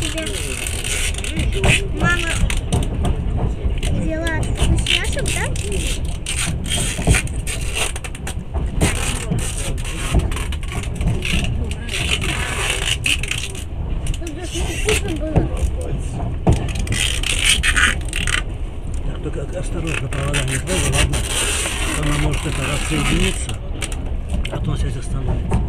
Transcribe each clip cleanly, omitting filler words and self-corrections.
тебе мама взяла вкусняшек, да? Вкусно было. Так, только осторожно, провода не трогай, ладно? Она может это рассоединиться, а потом связь остановится.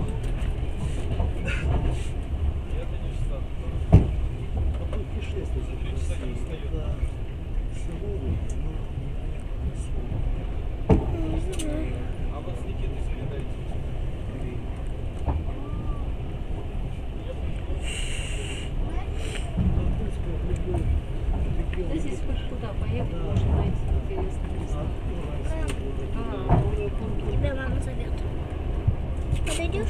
Здесь хоть куда поехать, можно найти интересные места. Тебя мама зовет. Подойдешь?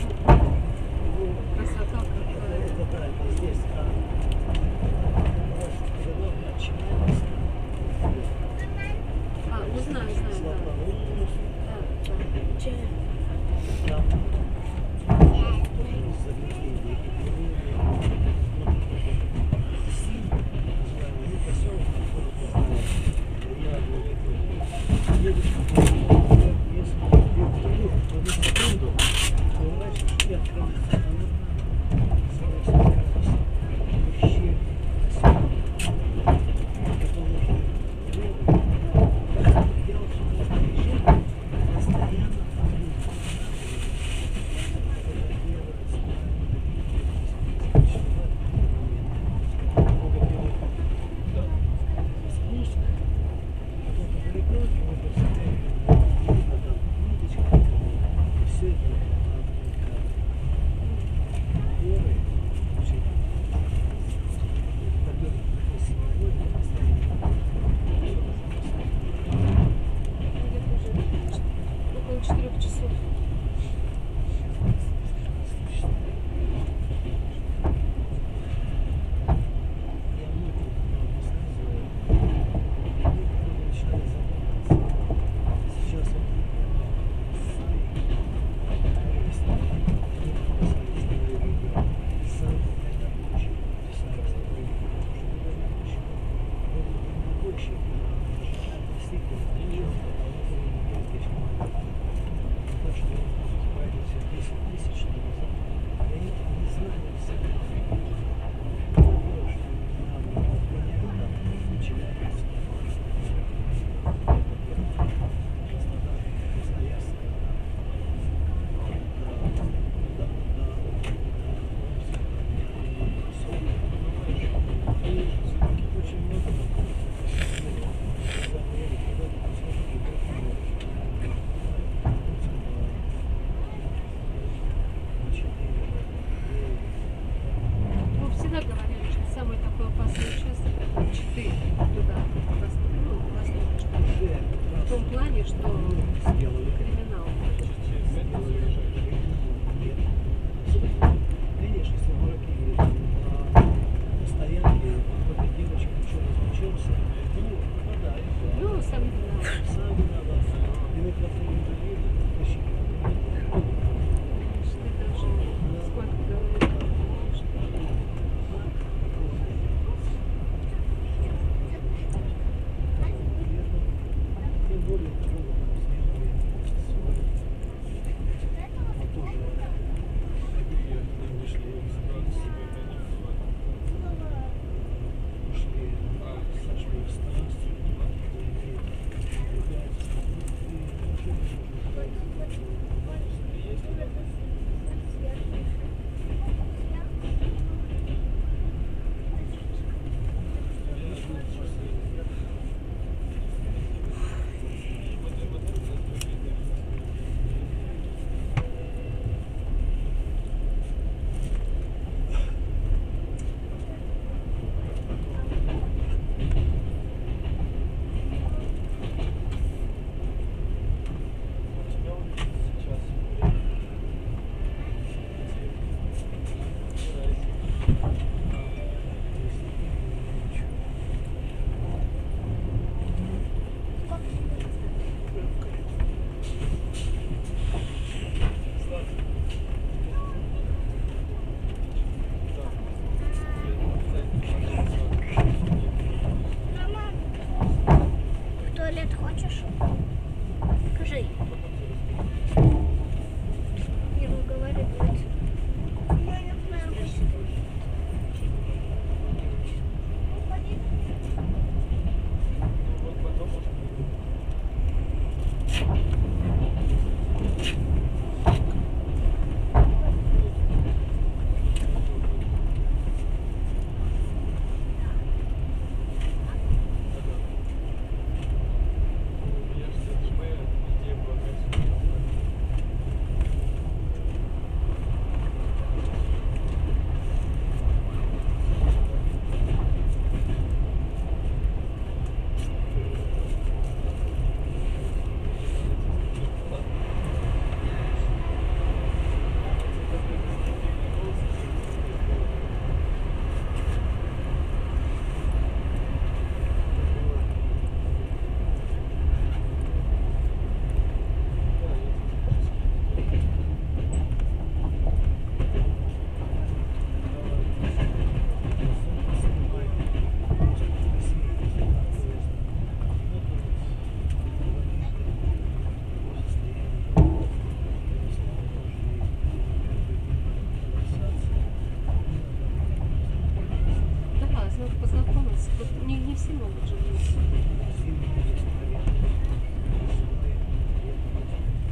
все могут же быть. Зимой здесь проверка. Зимой, летом.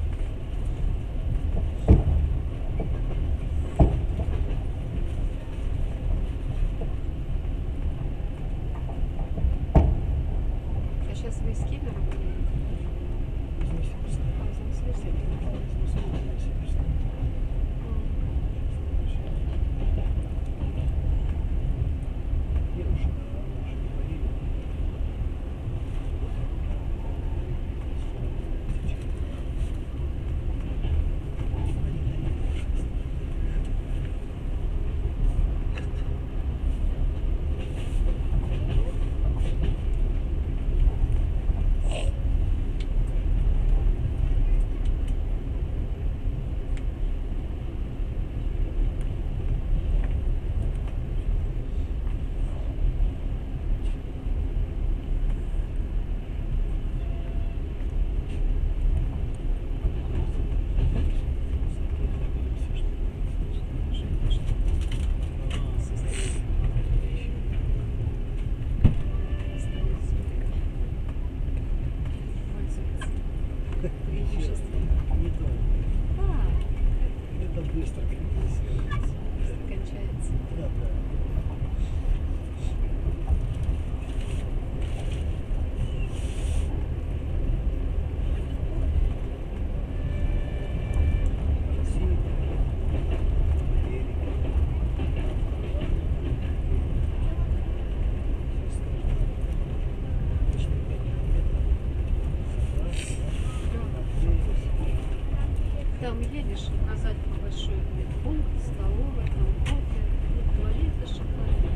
А сейчас вы из Кемера гуляете? Из Новосибирска. А, из Новосибирска? Из Москвы до Новосибирска. Девушка, она же не поедет. Они наедут. Недолго. Это быстро компенсируется. Кончается. Да, да. Красиво. Берег. Здесь каждый 5 километров. Там едешь, указать на большой медпункт, столовая, там кофе, ну, туалет, это шикарно.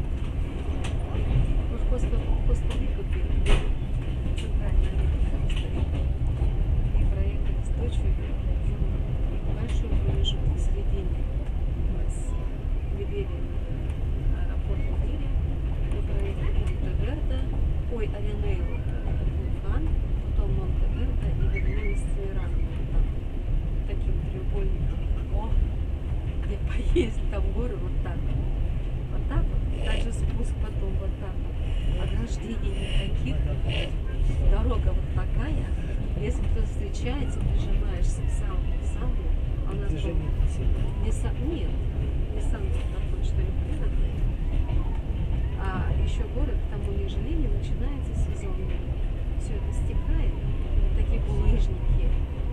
Мы в Коста-Рику переехали, центральная Америка стоит, и проехали с дочерью большой промежуток в середине с Либерии, аэропорт Либерия, мы проехали Монте-Верде, ой, Аренейло, вулкан, потом Монте-Верде и вернулись в Иран. Таким треугольником. О, где поесть, там горы вот так вот. Вот так вот. И также спуск потом вот так вот. Ограждений никаких. Дорога вот такая. Если кто-то встречается, прижимаешься к самому, а у нас был Движение не сильно. Нет, Nissan был такой, что не приводный. А еще горы к тому ниже линии начинается сезон. Все это стекает. Вот такие булыжники.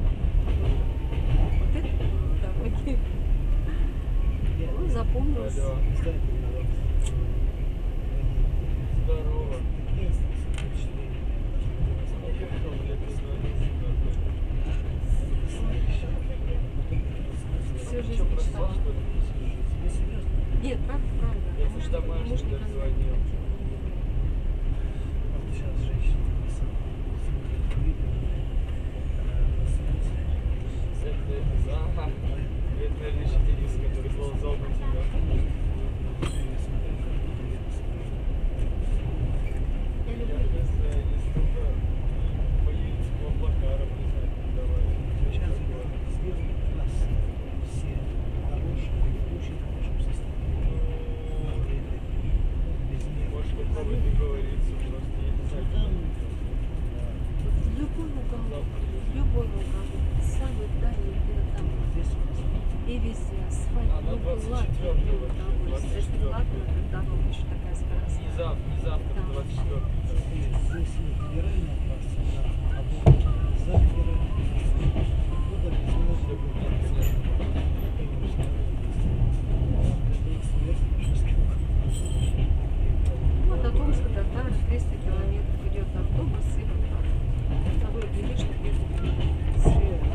Вот это дороги. Ну, запомнилось. Здорово. Всю жизнь мечтала. Нет, правда. Я Потому что домашний муж даже никогда не звонил. хотел. Сейчас женщина смотрит видео на станции. Это лишь Денис, который слал на тебя. Я Я люблю. не столько поедете в Аблакаров, не знаю, давай. Сейчас сделали трассы все хорошие, в очень хорошем состоянии. Надо это без них. Может попробовать договориться, просто я не знаю, Там, Любой уголок, самый дальний где-то там. здесь у нас И везде асфальт, А на ну, 24-м ладно, вообще, удовольствие. Если 24-м. ладно, то дорога еще такая не скоростная. завтра, Да. 24. здесь не федеральная трасса, а областная. За федеральной трассой. Куда без нас Документы нет. конечно, это эксперт фашистского. Вот от Омска до Тары 300 километров идет автобус и вот так. Того и гляди, что где-то сверху.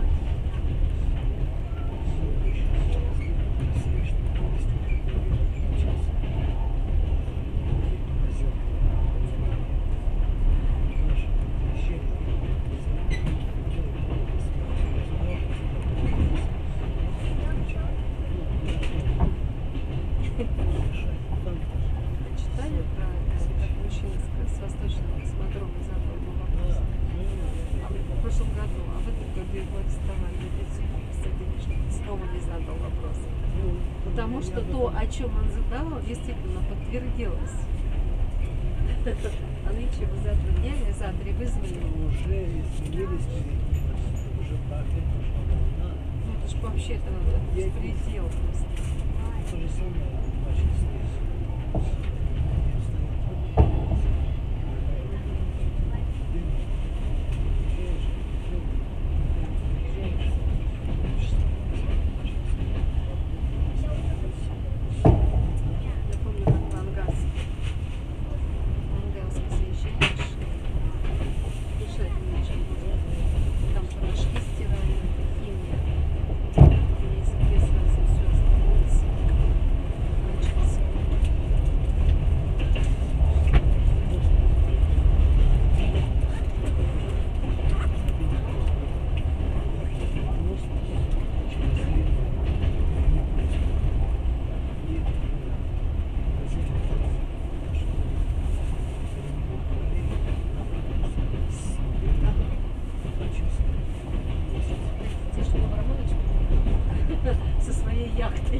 Читали про как мужчина с восточного космодрома задал ему вопрос. В прошлом году, а в этом году его арестовали за 550 денежных. Снова не задал вопрос. Потому что то, о чем он задавал, действительно подтвердилось. А нынче вы за 2 дня или за 3 вызвали? Уже изменились перед уже пахнет, пошла волна. Ну это ж вообще-то беспредел просто. То же самое бачить снизу. Я помню, как в Ангаске съезжаешь, дышать нечем. Там порошки стиральные, химия. На языке сразу все остановится. Начался. Те, что Абрамович со своей яхтой.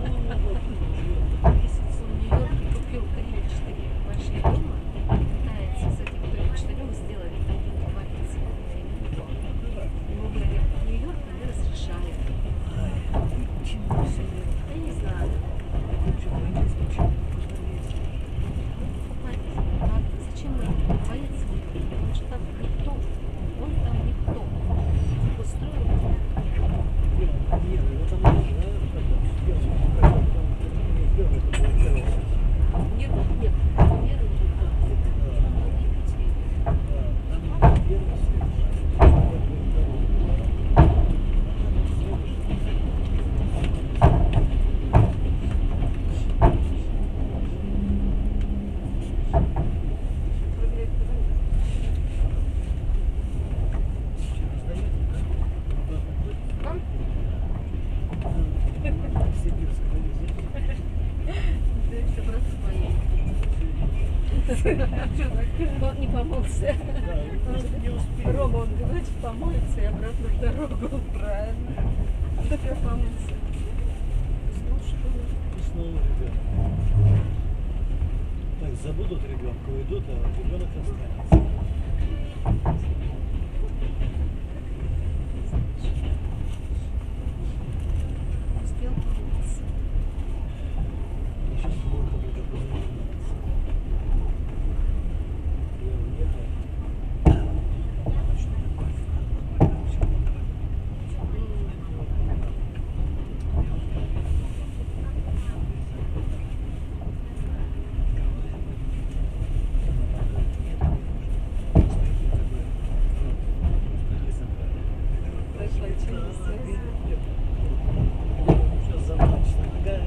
Месяц он в Нью-Йорке купил 3-4 большие дома. Пытается с этих 3-4 сделать один дворец. Ему говорят, Нью-Йорк не разрешает. Я не знаю. Зачем он боится? Потому что там никто. Он там никто. Устроил. Нет, нет, мир он не помылся. Рома, он говорит, помоется и обратно в дорогу. Правильно. Я помылся. Уснул, что ли? Уснул ребенок. Так, забудут ребенка, уйдут, а ребенок останется. Успел помыться. Сейчас плохо будет обозначаться. Я уехал. Прошла через связь. Сейчас замачено.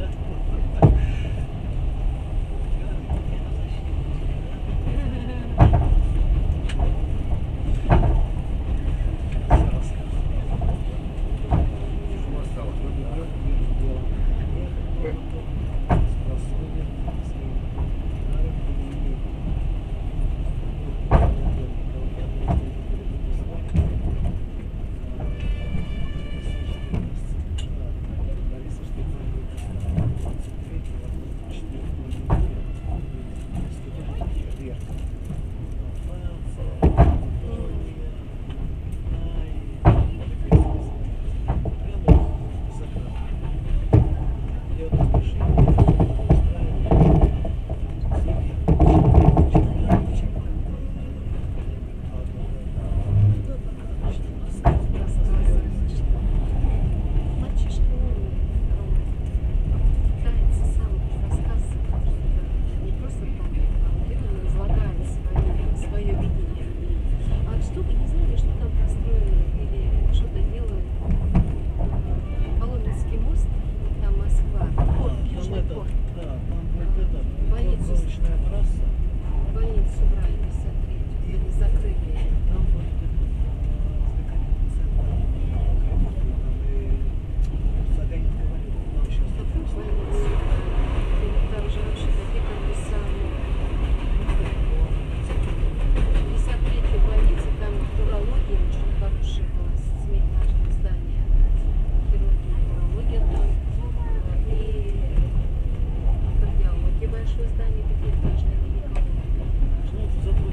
Мальчишка умный, пытается сам рассказывать, не просто там, а именно излагает свое видение. А что вы не знали, что там построили или что-то делают? Коломенский мост, там Москва, порт, Южный порт. Да, там будет Больницу. гоночная трасса. Больницу брали 53-ю, или закрыли ее. Там будет Какую больницу? Там же вообще такие адреса. 53-я больница, там урология очень хорошая была, семейное здание. Хирургия, урология там. И кардиология большое здание, 5-этажное, гинекология.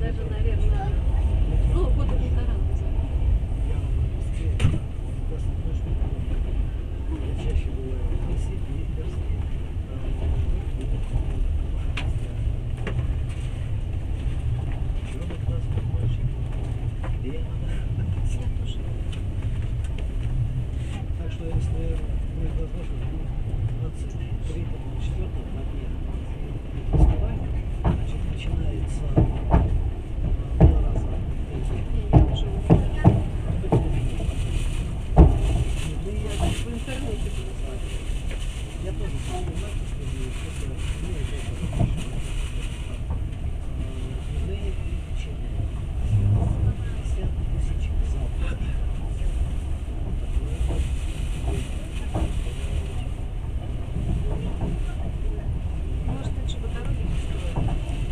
даже, наверное, ну, года полтора назад. Я быстрее, достаточно много. Я чаще бываю в Сибирске, Черный красный мальчик, Лена. Я тоже. Так что если будет возможность, будет 23-4 на дне фестиваля, значит, начинается 2 раза Не, я уже умею. В интернете буду смотреть. я тоже смотрю что что-то и печенье. 50 тысяч зал. Может, лучше по дороге построить?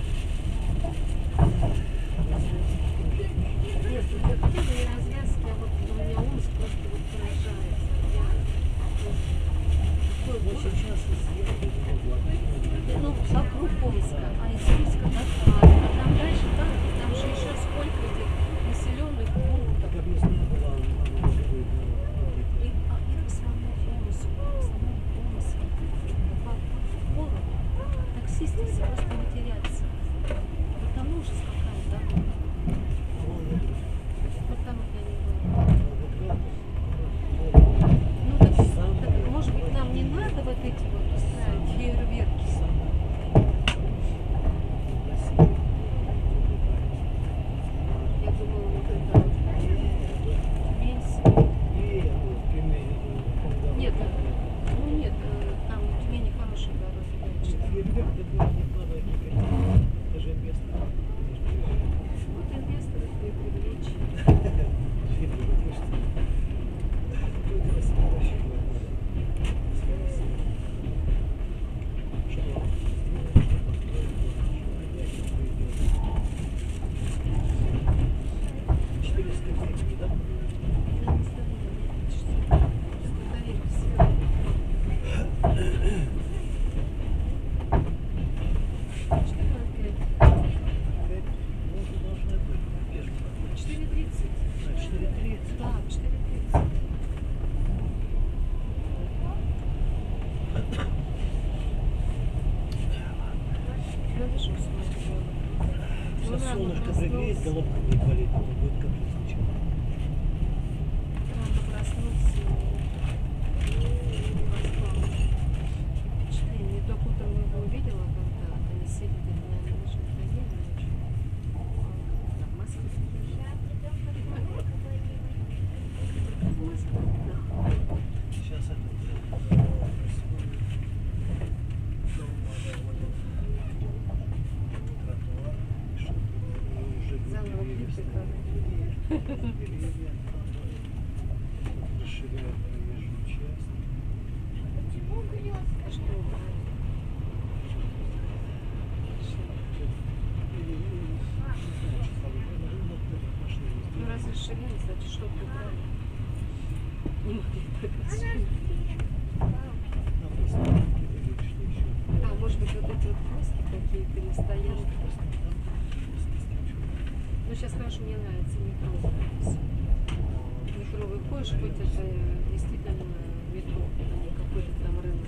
Нет, это не развязки, а вот у меня Омск просто вот поражает. Такой Но город. сейчас съехали много. Ну, вокруг Омска, а из Омска до Харькова, а там дальше, там же еще сколько этих населенных пунктов. Как объясняю, была И в самом Омске, по городу, таксисты все просто матерятся. Потому ужас какая дорога. Вот там вот я не была. Ну, так, может быть, нам не надо вот эти вот устраивать фейерверки? Я думала, вот это Тюмень. Нет, ну нет, там в Тюмени хорошие дороги. Вот инвесторов и привлечь. Я не знаю, что доверился. Что опять? 4:30. Да, 4:30. Надо же уснуть. Ну, Сейчас рано солнышко пригреет, проснулся. головка будет болеть, потом будет как сначала. Рано проснулся и не поспал. Не только утром его увидела, когда они сели для меня на ночном хранении ночью. В Москве. В Москве, да. Сейчас это тротуар, уже Заново клип деревья, расширяют проезжую часть. А что убрать? Ну, раз расширяли, значит, что-то убрали. Не могли прокачать. А, может быть, вот эти вот плоские какие-то или стоянки. Ну, сейчас хорошо, мне нравится метро. Метро выходишь, хоть это действительно метро, а не какой-то там рынок.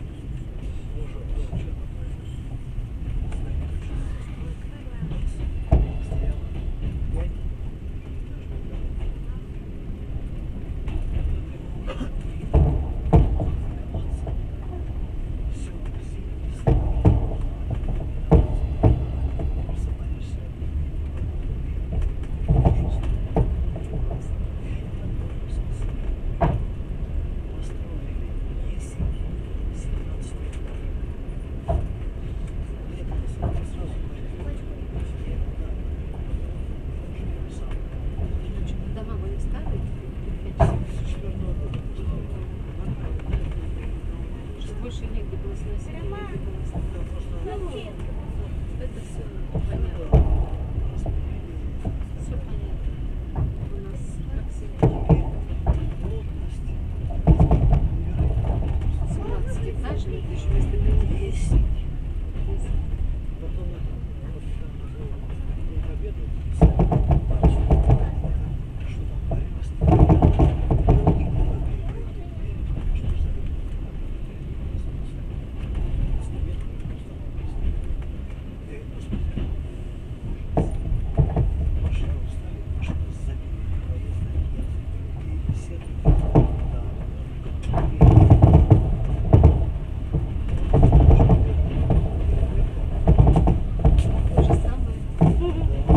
То же самое.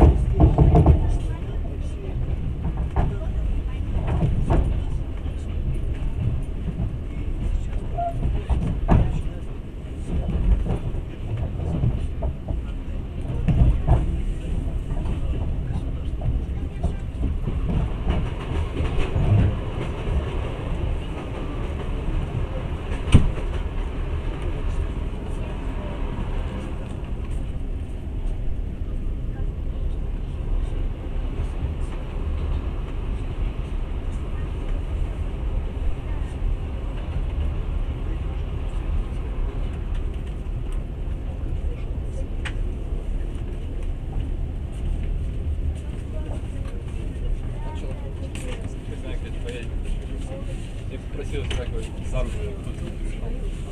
Не знаю, как поедем. Я попросил такой за руку, тут пришел.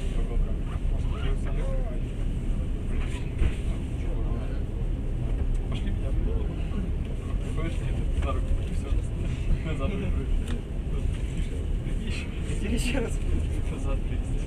Пошли меня в голову. Приходишь мне за руку, все. Назад прыгнешь. Иди еще раз. Назад прыгнешь.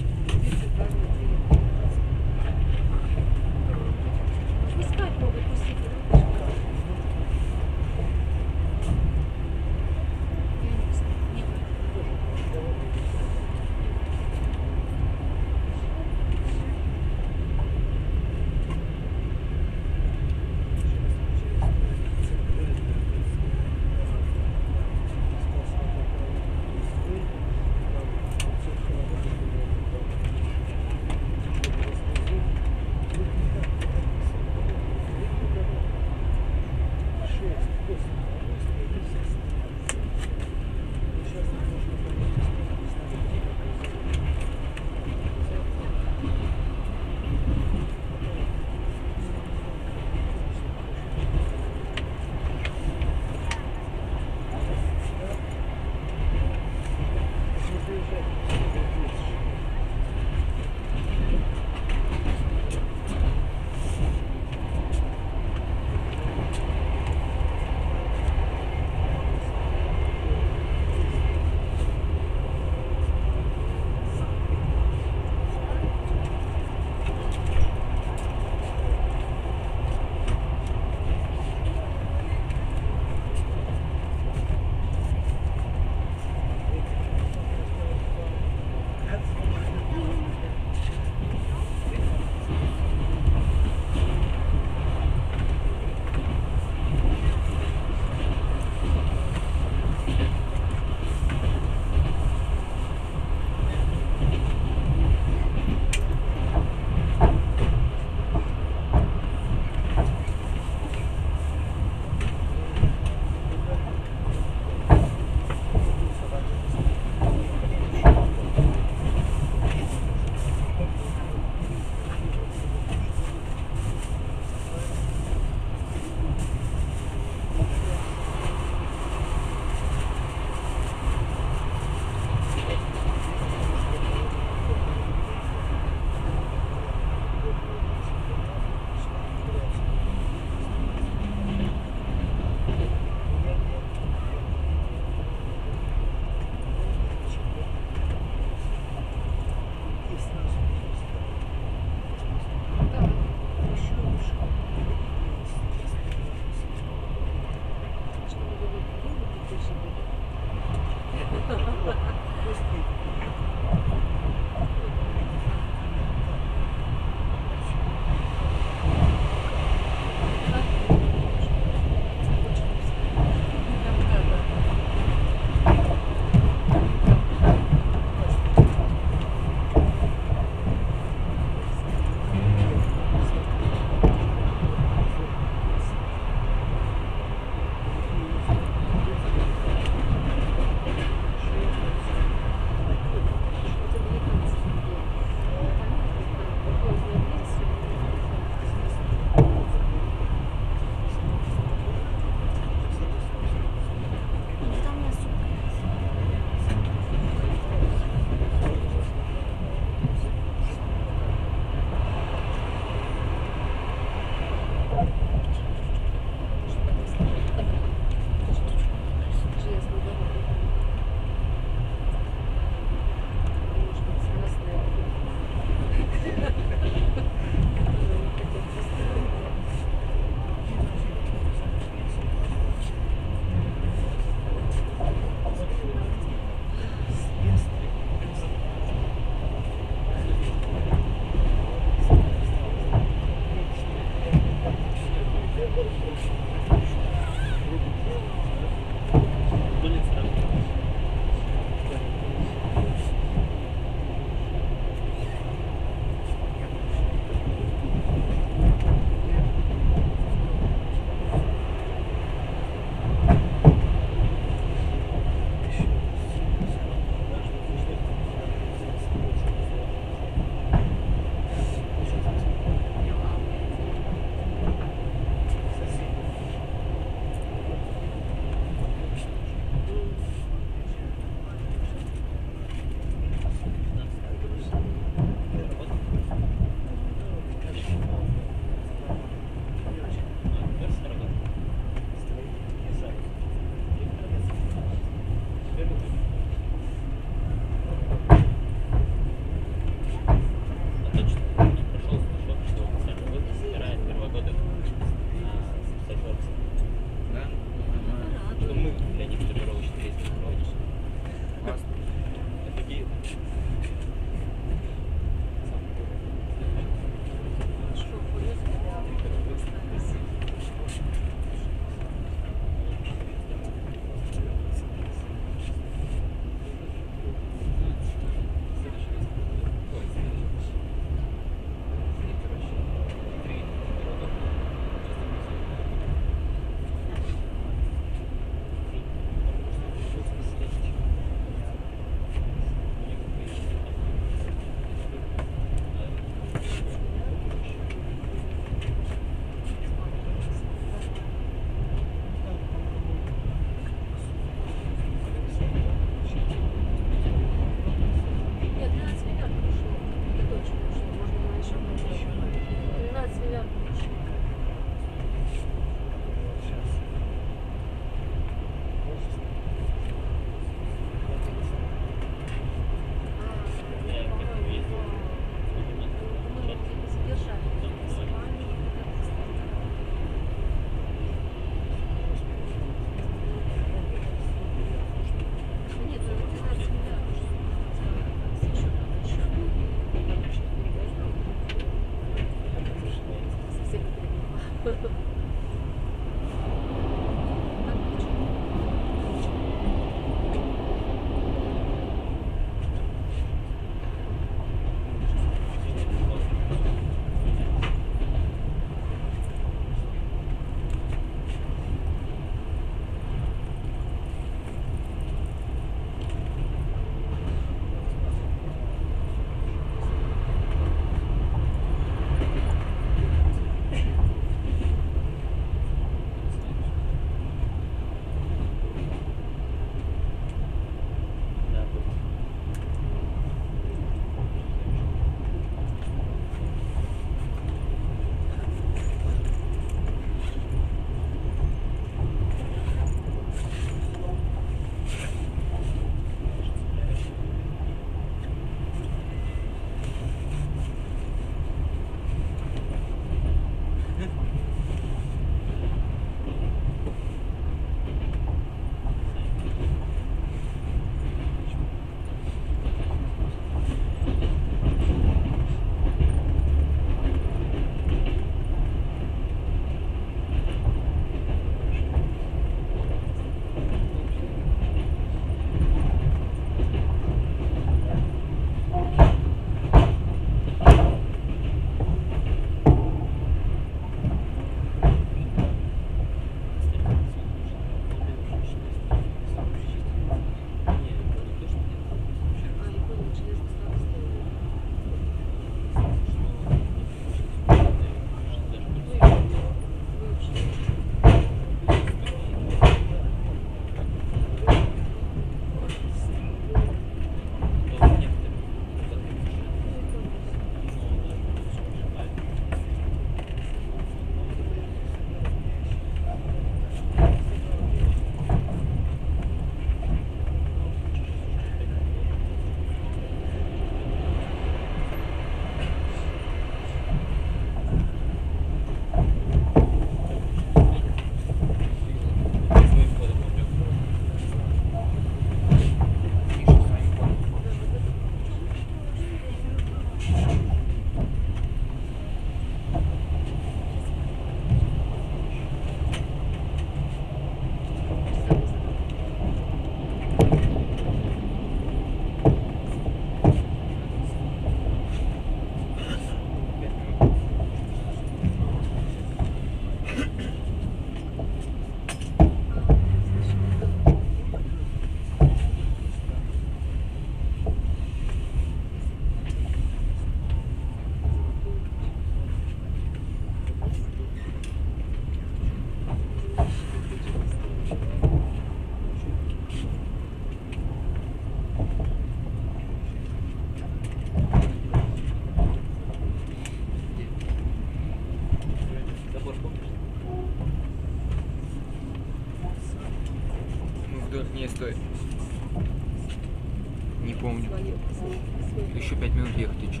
Не помню. Свою, свою. Еще 5 минут ехать и что?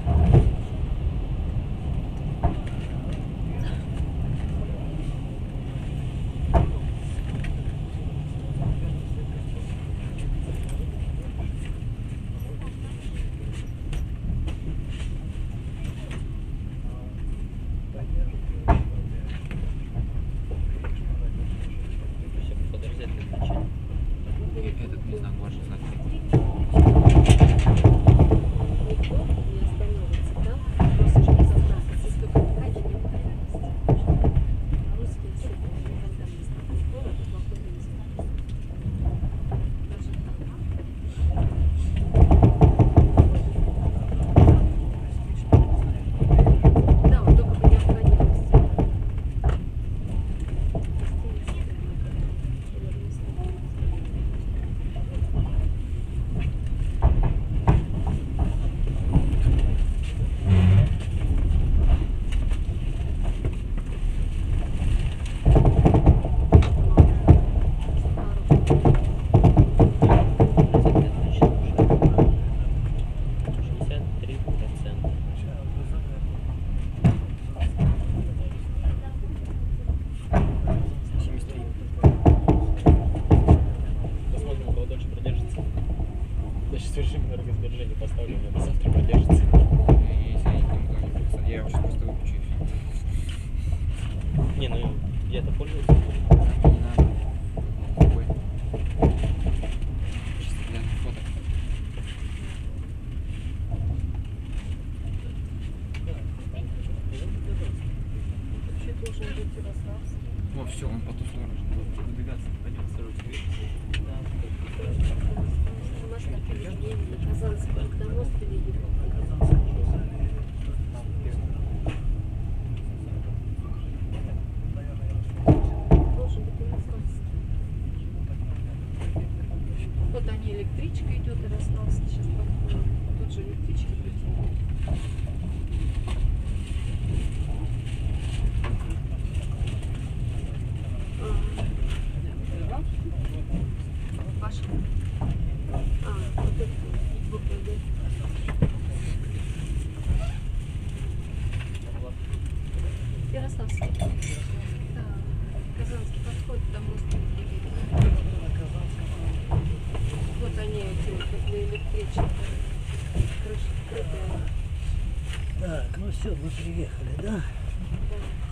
Подожди, отключение. Этот, не знаю, можно знать. Никто не остановится, да? Просто же безопасность. Если только врач не остановится. Русские особенно никогда не станут. Город плохой не даже так. Да, вот только по необходимости. Посмотрим, у кого дольше продержится. Я сейчас режим энергосбережения поставлю, у меня до завтра продержится. Если я никому там не присылаю. Я его сейчас просто выключу и все. Не, ну я-то пользуюсь. Не надо. Ой. Чисто для фото. Вообще должен быть Ярославский. О, все, он по ту сторону. Выдвигаться, пойдем осторожно. У нас так поведение на Казанском, когда мост видели, должен быть Ярославский. Вот они, электричка идет, Ярославский сейчас подходит. Тут же электрички идут. Паша. Вот это буква Д. Ярославский. Да. Казанский подходит, там мост видели. Вот они, эти вот возле электричек. Крыша открытая. Так, ну все, мы приехали, да? Да.